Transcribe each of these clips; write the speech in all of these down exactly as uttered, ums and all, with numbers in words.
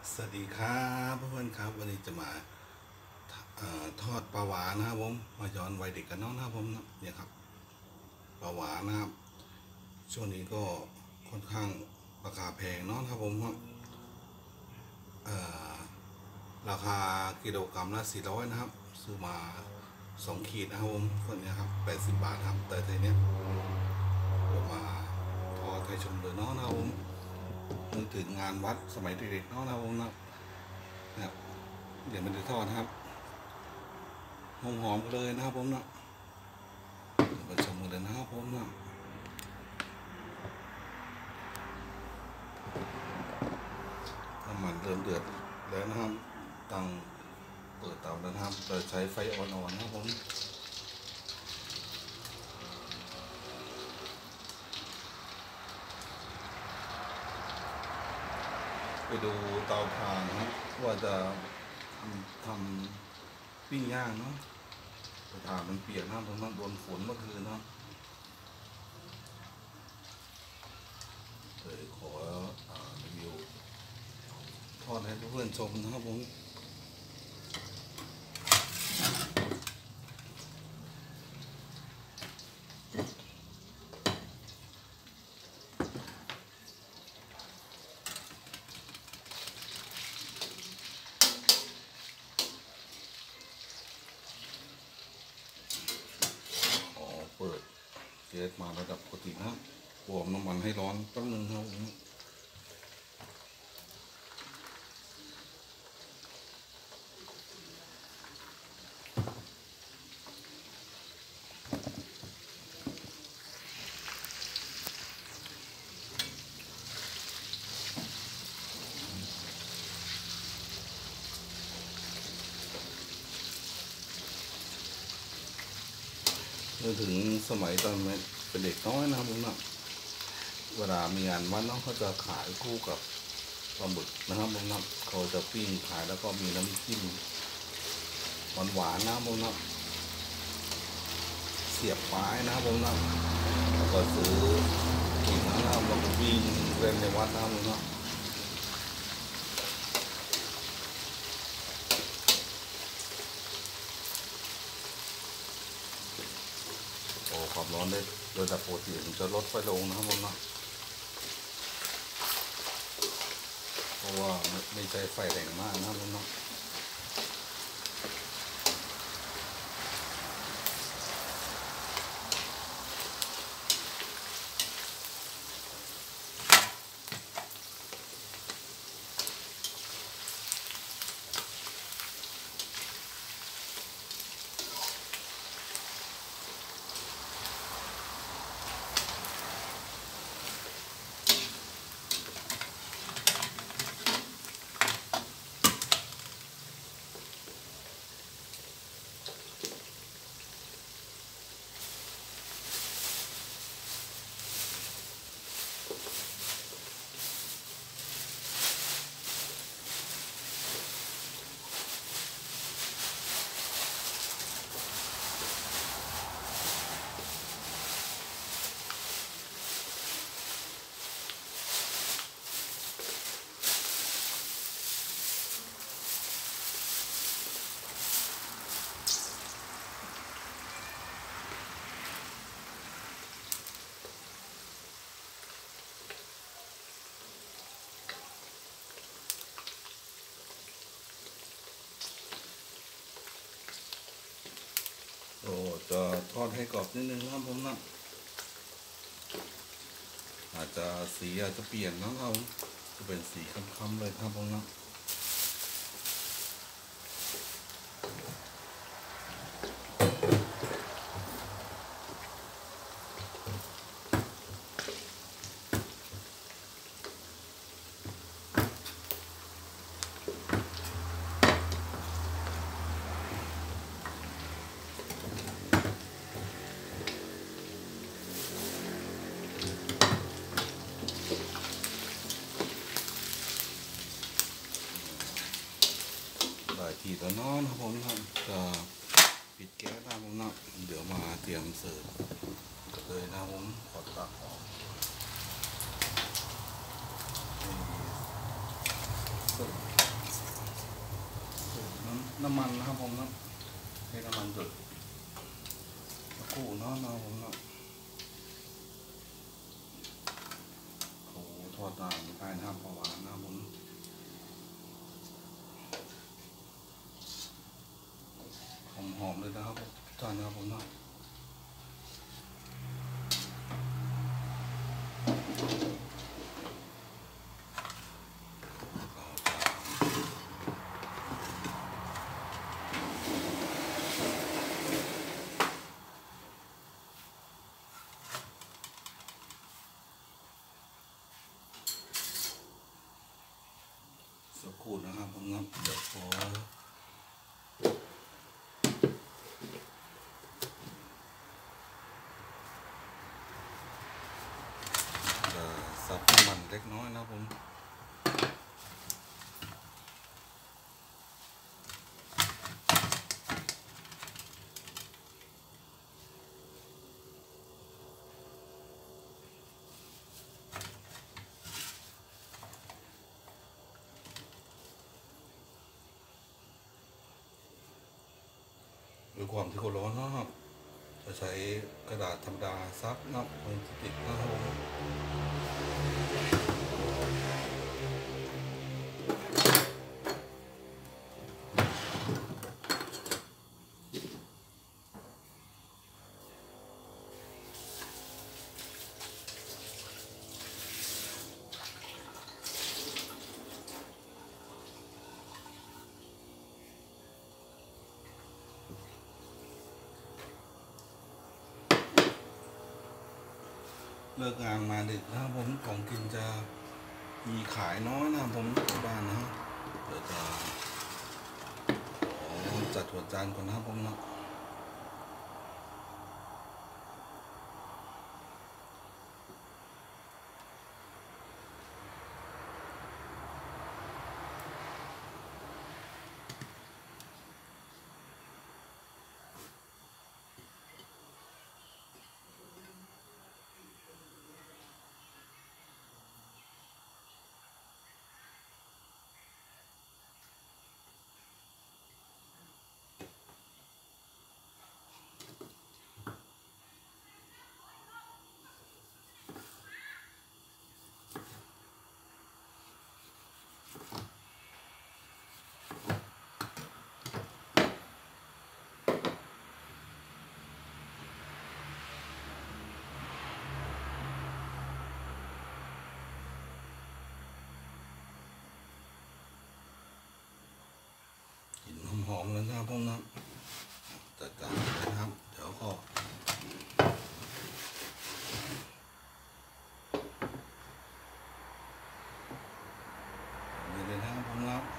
สวัสดีครับเพื่อนๆครับวันนี้จะมาอทอดปลาหวานนะครับผมมาย้อนวัยเด็กกันน้องนะครับผมเนี่ยครับปลาหวานนะครับช่วงนี้ก็ค่อนข้างราคาแพงเนาะครับผมครับราคากิโลกรัมละสี่ร้อยนะครับซื้อมาสองขีดนะครับผมส่วนนี้ครับแปดสิบบาทครับแต่ทีเนี้ยผมมาทอดให้ชมเลยเนาะนะครับผมนึกถึงงานวัดสมัยเด็กๆเนาะนะครับผมนะเนี่ยเดี๋ยวมันจะทอดครับหอมหอมเลยนะครับผมนะเดี๋ยวมาชมกันเลยนะครับผมนะน้ำมันเริ่มเดือดแล้วนะครับตั้งเปิดเตาแล้วนะครับโดยใช้ไฟอ่อนๆนะครับผมไปดูเตาถ่านนะครับว่าจะทำทำปิ้งย่างเนาะเตาถ่านมันเปียกนะเพราะมันโดนฝนเมื่อคืนเนาะเลยขอรีวิวทอดให้เพื่อนๆชมนะครับผมเปิดเกสมาระดับปกตินะบวมน้ำมันให้ร้อนแป๊บนึงครับเมื่อถึงสมัยตอนเป็นเด็กน้อยนะครับผมนะเวลามีงานวัดน้องเขาจะขายคู่กับปลาหมึกนะครับผมนะเขาจะปิ้งขายแล้วก็มีน้ำจิ้มหวานๆนะครับผมนะเสียบไม้นะครับผมนะก็ซื้อกินนะครับแล้วก็วิ่งเล่นในวัดนะครับผมนะโอ้ความร้อนได้โดยปกติผมจะลดไฟลงนะครับผมนะเพราะว่าไม่ใช้ไฟแรงมากนะครับผมนะโอ้จะทอดให้กรอบนิดนึงครับผมนะอาจจะสีอาจจะเปลี่ยนนะครับจะเป็นสีค้ำๆเลยครับผมนะทีตอนนอนครับผมนะจะปิดแก๊สนะผมนะเดี๋ยวมาเตรียมเสิร์ฟเลยนะผมขอตักออกเสิร์ฟน้ำมันนะครับผมนะให้น้ำมันจุดตะกู้เนาะนะครับผมนะโอ้ทอดนานไม่ได้นะครับปลาหวานนะครับผมหอมๆเลยนะครับจานนะครับผมนะสักครู่นะครับผมนะเดี๋ยวขอสับน้ำมันเล็กน้อยนะผมด้วยความที่เขาร้อนนะครับจะใช้กระดาษธรรมดาซับนับพลาสติกนะครับผมเลิกงานมาดึกนะครับผมของกินจะมีขายน้อยนะครับผมที่บ้านนะเดี๋ยวจะขอจัดหัวจานก่อนนะครับผมนะหอมเลยนะครับผมนะจัดการเลยนะครับเดี๋ยวก็นี่เลยนะครับผมนะ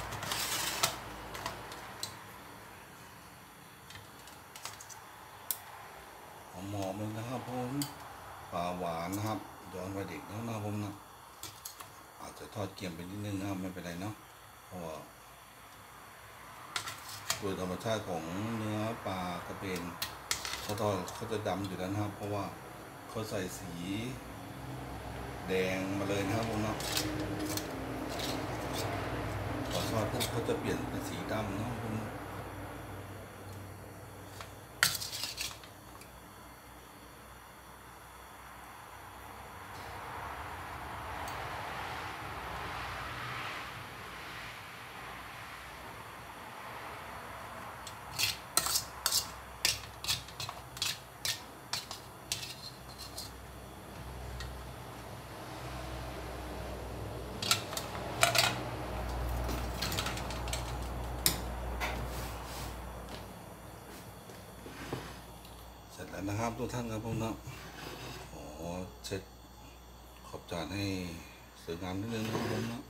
หอมๆเลยนะครับผมปลาหวานนะครับย้อนวัยเด็กแล้วนะครับผมนะอาจจะทอดเกรียมไปนิดนึงนะครับไม่เป็นไรเนาะเพราะว่าโดยธรรมชาติของเนื้อปลากระเบนเขาทอดเขาจะดำอยู่แล้วนะครับเพราะว่าเขาใส่สีแดงมาเลยนะครับผมเนาะพอทอดปุ๊บเขาจะเปลี่ยนเป็นสีดำเนาะผมเสร็จแล้วนะครับทุกท่านครับผมเนาะขอเช็ดขอบจานให้สวยงามนิดนึงนะครับผมเนาะ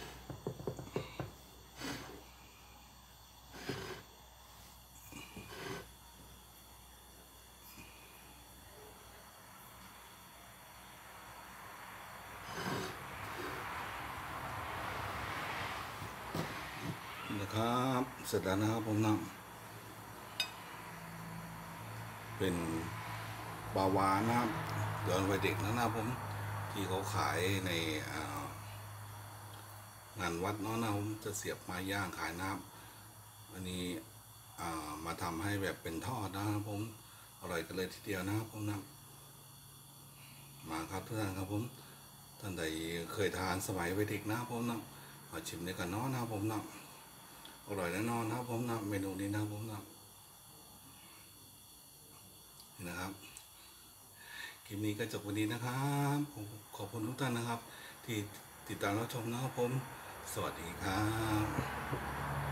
นะครับเสร็จแล้วนะครับผมเนาะเป็นปลาวานนะครับย้อนวัยเด็กนะครับผมที่เขาขายในงานวัดเนาะนะผมจะเสียบไม้ย่างขายน้ำอันนี้อ่ามาทำให้แบบเป็นทอดนะครับผมอร่อยกันเลยทีเดียวนะครับผมนะมาครับทุกท่านครับผมท่านใดเคยทานสมัยวัยเด็กนะครับผมนะมาชิมด้วยกันเนาะนะครับผมนะอร่อยแน่นอนนะครับผมนะเมนูนี้นะครับผมนะนี่นะครับคลิปนี้ก็จบวันนี้นะครับผมขอบคุณทุกท่านนะครับที่ติดตามรับชมนะครับผมสวัสดีครับ